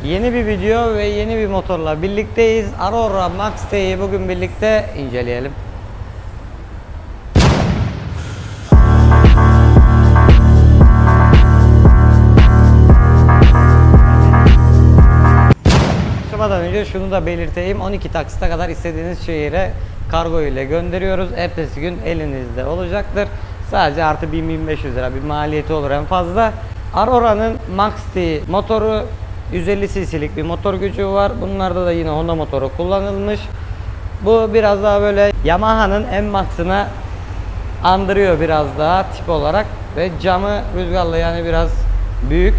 Yeni bir video ve yeni bir motorla birlikteyiz. Aurora Max T'yi bugün birlikte inceleyelim. Başlamadan önce şunu da belirteyim. 12 taksite kadar istediğiniz şehire kargo ile gönderiyoruz. Ertesi gün elinizde olacaktır. Sadece artı 1000-1500 lira bir maliyeti olur en fazla. Aurora'nın Max T motoru 150 cc'lik bir motor gücü var. Bunlarda da yine Honda motoru kullanılmış. Bu biraz daha böyle Yamaha'nın M-Max'ına andırıyor biraz daha tip olarak ve camı rüzgarlı, yani biraz büyük.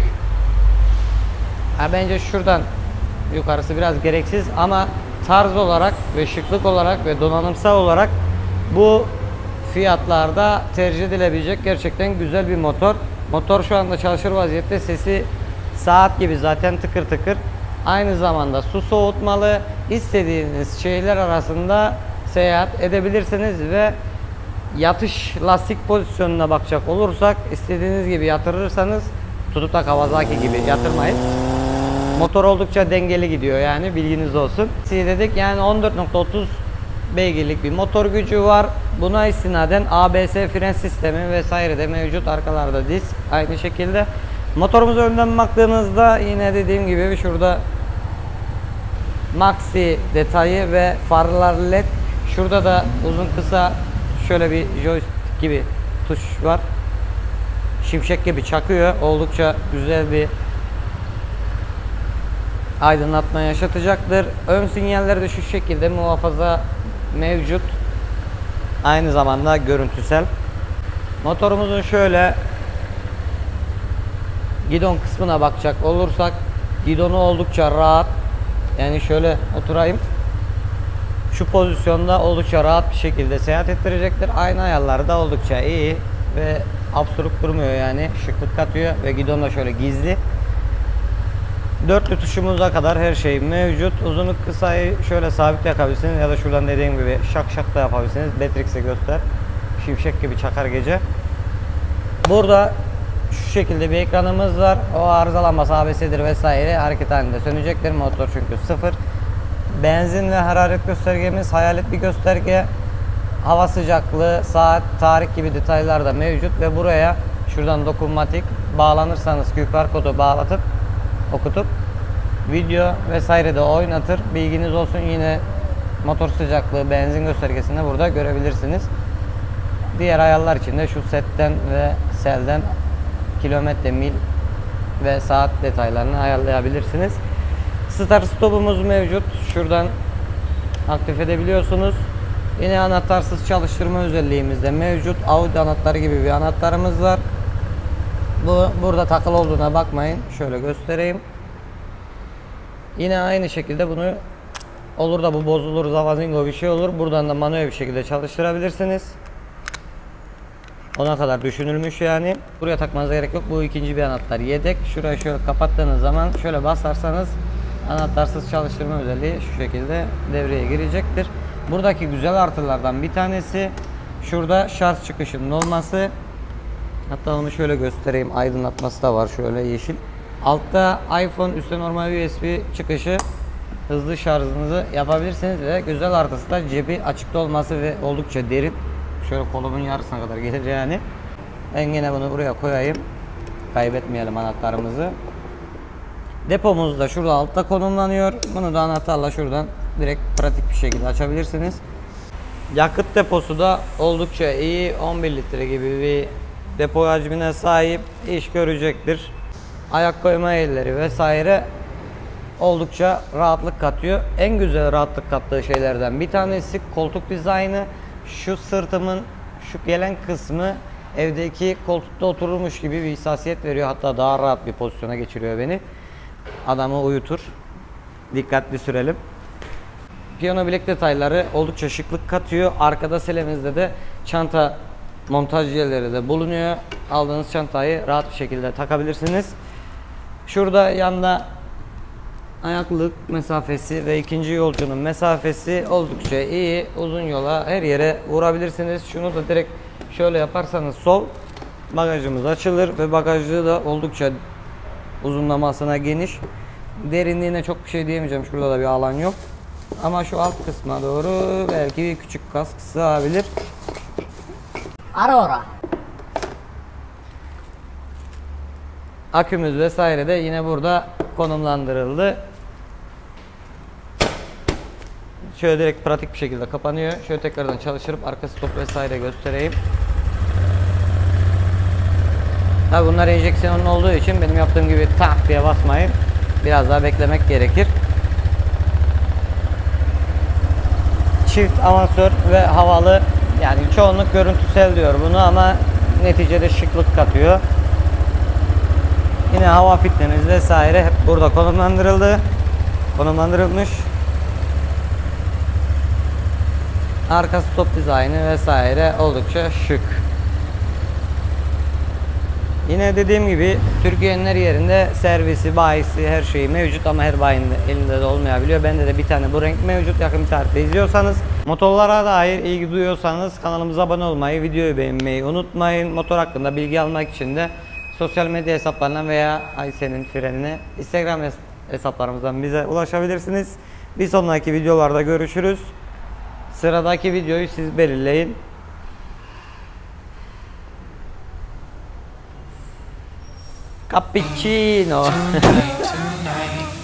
Bence şuradan yukarısı biraz gereksiz ama tarz olarak ve şıklık olarak ve donanımsal olarak bu fiyatlarda tercih edilebilecek gerçekten güzel bir motor. Motor şu anda çalışır vaziyette, sesi saat gibi zaten tıkır tıkır. Aynı zamanda su soğutmalı. İstediğiniz şehirler arasında seyahat edebilirsiniz ve yatış lastik pozisyonuna bakacak olursak istediğiniz gibi yatırırsanız, tutup da Kawasaki gibi yatırmayın. Motor oldukça dengeli gidiyor, yani bilginiz olsun. Dedik yani 14.30 beygirlik bir motor gücü var. Buna istinaden ABS fren sistemi vesaire de mevcut. Arkalarda disk aynı şekilde. Motorumuza önden baktığınızda yine dediğim gibi şurada Maxi detayı ve farlar led. Şurada da uzun kısa şöyle bir joystick gibi tuş var. Şimşek gibi çakıyor. Oldukça güzel bir aydınlatma yaşatacaktır. Ön sinyalleri de şu şekilde muhafaza mevcut. Aynı zamanda görüntüsel. Motorumuzun şöyle gidon kısmına bakacak olursak, gidonu oldukça rahat. Yani şöyle oturayım. Şu pozisyonda oldukça rahat bir şekilde seyahat ettirecektir. Ayna ayarları da oldukça iyi ve absürt durmuyor, yani şıklık katıyor ve gidon da şöyle gizli. Dörtlü tuşumuza kadar her şey mevcut. Uzunluk kısayı şöyle sabit yakabilirsiniz ya da şuradan dediğim gibi şak şak da yapabilirsiniz. Matrix'e göster. Şimşek gibi çakar gece. Burada şu şekilde bir ekranımız var. O arızalanması ABS'dir vesaire hareket halinde sönecektir. Motor çünkü sıfır. Benzin ve hararet göstergemiz hayalet bir gösterge. Hava sıcaklığı, saat, tarih gibi detaylar da mevcut ve buraya şuradan dokunmatik bağlanırsanız QR kodu bağlatıp okutup video vesaire de oynatır. Bilginiz olsun. Yine motor sıcaklığı, benzin göstergesini burada görebilirsiniz. Diğer ayarlar için de şu setten ve selden kilometre, mil ve saat detaylarını ayarlayabilirsiniz. Start stopumuz mevcut. Şuradan aktif edebiliyorsunuz. Yine anahtarsız çalıştırma özelliğimiz de mevcut. Audi anahtarı gibi bir anahtarımız var. Bu burada takılı olduğuna bakmayın. Şöyle göstereyim. Yine aynı şekilde bunu olur da bu bozulur, zavazingo bir şey olur. Buradan da manuel bir şekilde çalıştırabilirsiniz. Ona kadar düşünülmüş yani. Buraya takmanıza gerek yok. Bu ikinci bir anahtar yedek. Şurayı şöyle kapattığınız zaman şöyle basarsanız anahtarsız çalıştırma özelliği şu şekilde devreye girecektir. Buradaki güzel artılardan bir tanesi şurada şarj çıkışının olması. Hatta onu şöyle göstereyim. Aydınlatması da var şöyle yeşil. Altta iPhone, üstte normal USB çıkışı, hızlı şarjınızı yapabilirsiniz ve güzel artısı da cebi açıkta olması ve oldukça derin. Şöyle kolumun yarısına kadar gelir yani. Ben yine bunu buraya koyayım. Kaybetmeyelim anahtarımızı. Depomuz da şurada altta konumlanıyor. Bunu da anahtarla şuradan direkt pratik bir şekilde açabilirsiniz. Yakıt deposu da oldukça iyi. 11 litre gibi bir depo hacmine sahip, iş görecektir. Ayak koyma yerleri vesaire oldukça rahatlık katıyor. En güzel rahatlık kattığı şeylerden bir tanesi koltuk dizaynı. Şu sırtımın şu gelen kısmı evdeki koltukta otururmuş gibi bir hassasiyet veriyor. Hatta daha rahat bir pozisyona geçiriyor beni. Adamı uyutur. Dikkatli sürelim. Piyano bilek detayları oldukça şıklık katıyor. Arkada selemizde de çanta montaj yerleri de bulunuyor. Aldığınız çantayı rahat bir şekilde takabilirsiniz. Şurada yanda ayaklık mesafesi ve ikinci yolcunun mesafesi oldukça iyi. Uzun yola her yere vurabilirsiniz. Şunu da direkt şöyle yaparsanız sol bagajımız açılır ve bagajı da oldukça uzunlamasına geniş. Derinliğine çok bir şey diyemeyeceğim. Şurada da bir alan yok. Ama şu alt kısma doğru belki bir küçük kask sığabilir. Ara. Akümüz vesaire de yine burada konumlandırıldı. Şöyle direkt pratik bir şekilde kapanıyor. Şöyle tekrardan çalıştırıp arka stop vesaire göstereyim. Tabi bunlar enjeksiyonlu olduğu için benim yaptığım gibi tak diye basmayın. Biraz daha beklemek gerekir. Çift avansör ve havalı, yani çoğunluk görüntüsel diyor bunu ama neticede şıklık katıyor. Yine hava filtreniz vesaire hep burada konumlandırılmış. Arka stop dizaynı vesaire oldukça şık. Yine dediğim gibi Türkiye'nin her yerinde servisi, bayisi, her şeyi mevcut ama her bayinin elinde de olmayabiliyor. Bende de bir tane bu renk mevcut. Yakın bir tarihte izliyorsanız, motorlara dair ilgi duyuyorsanız kanalımıza abone olmayı, videoyu beğenmeyi unutmayın. Motor hakkında bilgi almak için de sosyal medya hesaplarından veya Aysen'in frenine Instagram hesaplarımızdan bize ulaşabilirsiniz. Bir sonraki videolarda görüşürüz. Sıradaki videoyu siz belirleyin. Cappuccino.